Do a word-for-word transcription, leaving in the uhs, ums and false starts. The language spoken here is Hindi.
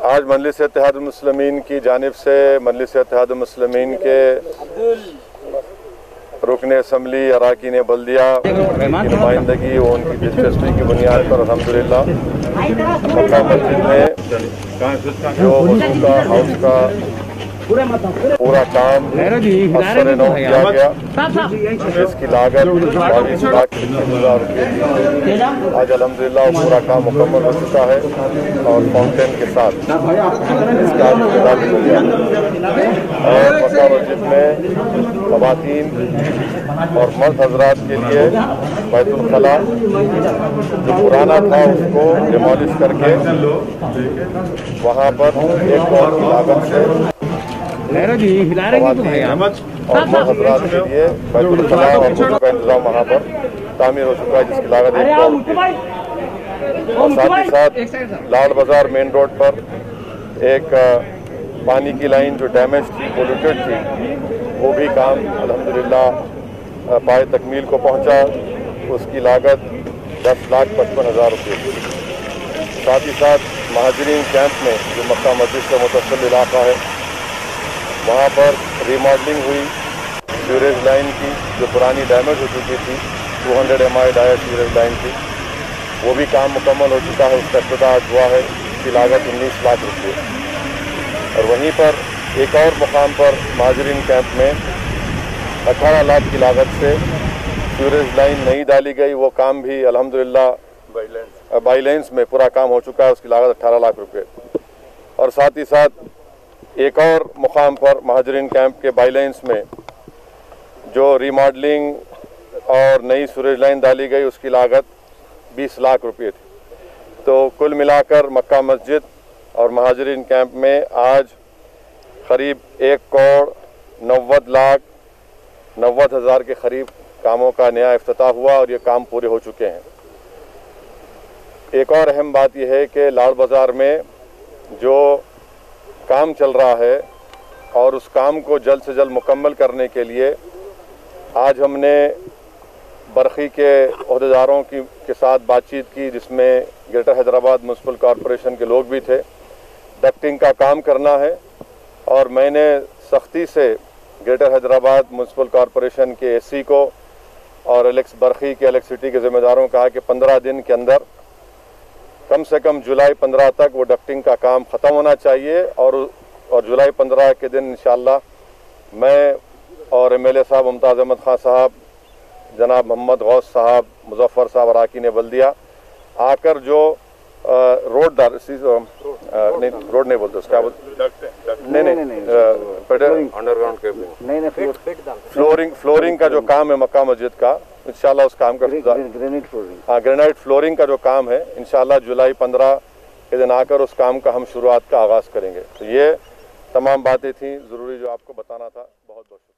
आज मजलिस इत्तेहादुल मुस्लिमीन की जानिब से मजलिस इत्तेहादुल मुस्लिमीन के रुकन असम्बली अराकीन बल्दिया की नुमाइंदगी और उनकी दिलचस्पी की बुनियाद पर अल्हम्दुलिल्लाह मक्का मस्जिद में जो वज़ू का हाउस का पूरा काम असर नौ किया गया, जिसकी लागत बाईस लाख पच्चीस हजार रुपये थी। आज अल्हम्दुलिल्लाह पूरा काम मुकम्मल हो चुका है और फाउंटेन के साथ इसका इब्तिदा भी हो गया और मक्का मस्जिद में ख़वातीन और मर्द हजरात के लिए बैतुल खला जो पुराना था उसको डिमोलिश करके वहाँ पर एक करोड़ की लागत से और मर्द हजरात के लिए बैतुल खला और वज़ू का इंतजाम वहाँ पर तामीर हो चुका है, जिसकी लागत एक करोड़ रुपये। और साथ ही साथ लाल बाजार मेन रोड पर एक पानी की लाइन जो डैमेज थी, पोल्यूटेड थी, वो भी काम अल्हम्दुलिल्लाह पाए तकमील को पहुंचा। उसकी लागत दस लाख पचपन हज़ार रुपये थी। साथ ही साथ महाजरीन कैंप में जो मक्का मस्जिद से मुतसिल इलाका है वहाँ पर रीमॉडलिंग हुई सीवरेज लाइन की जो पुरानी डैमेज हो चुकी थी, दो सौ एम आई डायर सीवरेज लाइन थी, वो भी काम मुकम्मल हो चुका है। उसका इब्तिदा हुआ है, उसकी लागत उन्नीस लाख रुपये। और वहीं पर एक और मुकाम पर महाजरीन कैंप में अठारह लाख की लागत से सीवरेज लाइन नहीं डाली गई, वो काम भी अल्हम्दुलिल्लाह बाईलेंस में पूरा काम हो चुका है, उसकी लागत अठारह लाख रुपये। और साथ ही साथ एक और मुकाम पर महाजरीन कैंप के बाईलेंस में जो रीमॉडलिंग और नई सीवरेज लाइन डाली गई, उसकी लागत बीस लाख रुपये थी। तो कुल मिलाकर मक्का मस्जिद और महाजरीन कैंप में आज करीब एक करोड़ नव्वद लाख नव्वद हज़ार के करीब कामों का नया इफ्तिताह हुआ और ये काम पूरे हो चुके हैं। एक और अहम बात यह है कि लाल बाज़ार में जो काम चल रहा है और उस काम को जल्द से जल्द मुकम्मल करने के लिए आज हमने बरखी के ओहदेदारों की के साथ बातचीत की, जिसमें ग्रेटर हैदराबाद म्युनिसिपल कॉरपोरेशन के लोग भी थे। डक्टिंग का काम करना है और मैंने सख्ती से ग्रेटर हैदराबाद म्युनिसिपल कॉरपोरेशन के एसी को और इलेक्स बरखी के इलेक्ट्रिसिटी के ज़िम्मेदारों को कहा कि पंद्रह दिन के अंदर कम से कम जुलाई पंद्रह तक वो डक्टिंग का काम ख़त्म होना चाहिए। और और जुलाई पंद्रह के दिन इंशाअल्लाह मैं और एम एल ए साहब मुमताज़ अहमद खान साहब, जनाब मोहम्मद गौस साहब, मुजफ्फर साहब अराकीन बल्दिया आकर जो आ, रोड दार नहीं रोड नहीं बोलते उसका नहीं नहीं अंडरग्राउंड केबलिंग नहीं नहीं फ्लोरिंग फ्लोरिंग का जो काम है मक्का मस्जिद का, इंशाल्लाह उस काम का ग्रेनाइट फ्लोरिंग हाँ ग्रेनाइट फ्लोरिंग का जो काम है इंशाल्लाह जुलाई पंद्रह के दिन आकर उस काम का हम शुरुआत का आगाज़ करेंगे। तो ये तमाम बातें थी ज़रूरी जो आपको बताना था। बहुत बहुत